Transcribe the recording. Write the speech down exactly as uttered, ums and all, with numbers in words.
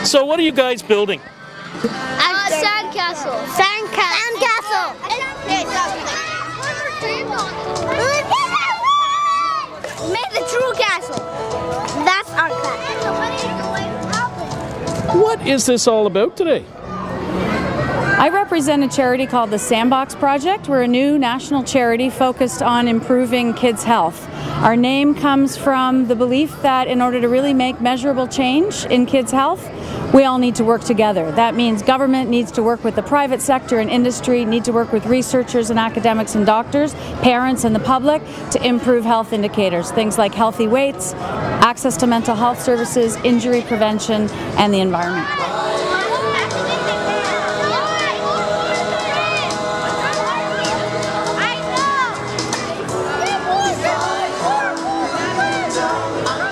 So what are you guys building? Uh, sandcastle. Sandcastle. Sandcastle. Make the true castle. That's our castle. What is this all about today? I represent a charity called the Sandbox Project. We're a new national charity focused on improving kids' health. Our name comes from the belief that in order to really make measurable change in kids' health, we all need to work together. That means government needs to work with the private sector and industry, need to work with researchers and academics and doctors, parents and the public to improve health indicators, things like healthy weights, access to mental health services, injury prevention, and the environment. I know.